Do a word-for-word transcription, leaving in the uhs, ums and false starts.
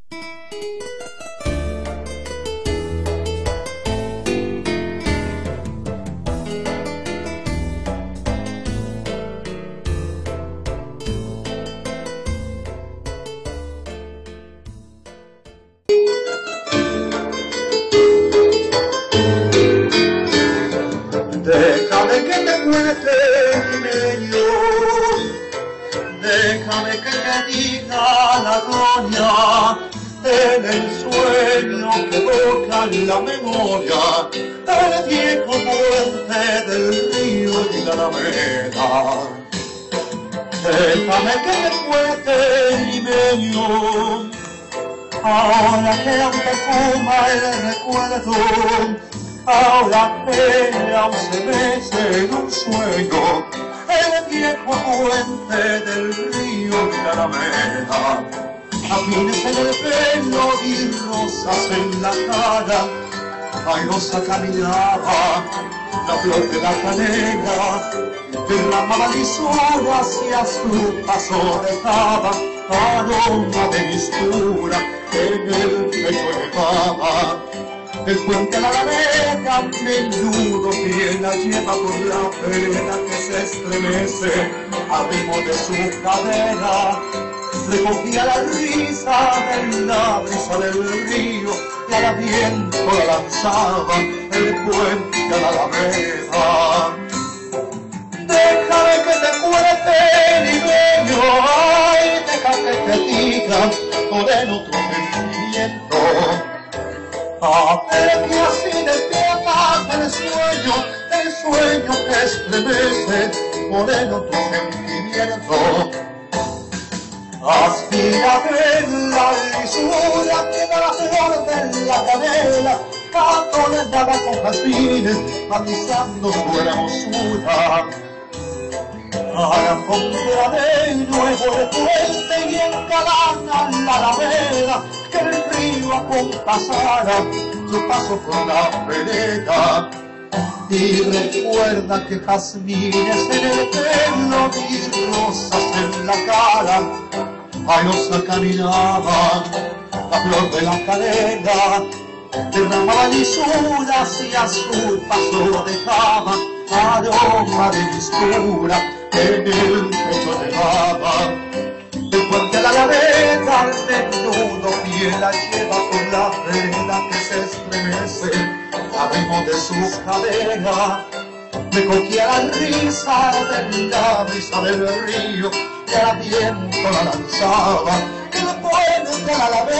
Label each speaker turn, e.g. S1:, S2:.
S1: Déjame que te cuente mi medio, déjame que te diga la gloria en el sueño que evoca la memoria, el viejo puente del río y la alameda. Déjame que te cuente mi medio, ahora que aún perfuma el recuerdo, ahora que aún se mece en un sueño el viejo puente del río de la Alameda. Jazmines en el pelo y rosas en la cara, airosa caminaba la flor de la canela, derramaba lisura hacia su paso dejaba aroma de mistura que en el pecho elevaba. El puente a la Alameda, menudo pie la lleva por la pena que se estremece al ritmo de su cadera. Recogía la risa de la brisa del río y al viento la lanzaba el puente a la Alameda. Déjame que te cuente mi bello, ay, deja que te diga moreno tu sentimiento. A ver que así despierta el sueño, el sueño que estremece, moreno tu sentimiento. Aspira de la lisura que da la flor de la canela, canto le daba con jazmines, matizando su hermosura. A la frontera de nuevo el puente y engalana la alameda, que el río acompasara su paso por la vereda. Y recuerda que jazmines en el pelo y rosas en la cara, airosa caminaba la flor de la canela, derramaba lisura hacia su paso dejaba aroma de mistura que en el pecho elevaba. El puente a la Alameda, al menudo pie la lleva por la vereda que se estremece al ritmo de su cadena. Recogía la risa de la brisa del río y al viento la lanzaba el puente a la Alameda.